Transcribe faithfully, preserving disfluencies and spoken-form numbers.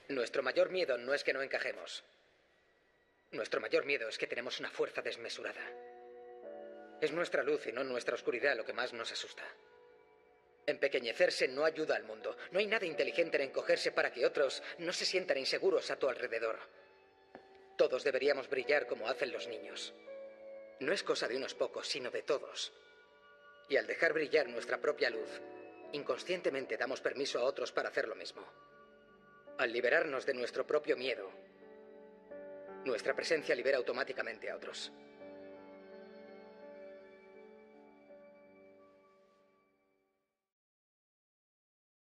Nuestro mayor miedo no es que no encajemos. Nuestro mayor miedo es que tenemos una fuerza desmesurada. Es nuestra luz y no nuestra oscuridad lo que más nos asusta. Empequeñecerse no ayuda al mundo. No hay nada inteligente en encogerse para que otros no se sientan inseguros a tu alrededor. Todos deberíamos brillar como hacen los niños. No es cosa de unos pocos, sino de todos. Y al dejar brillar nuestra propia luz, inconscientemente damos permiso a otros para hacer lo mismo. Al liberarnos de nuestro propio miedo, nuestra presencia libera automáticamente a otros.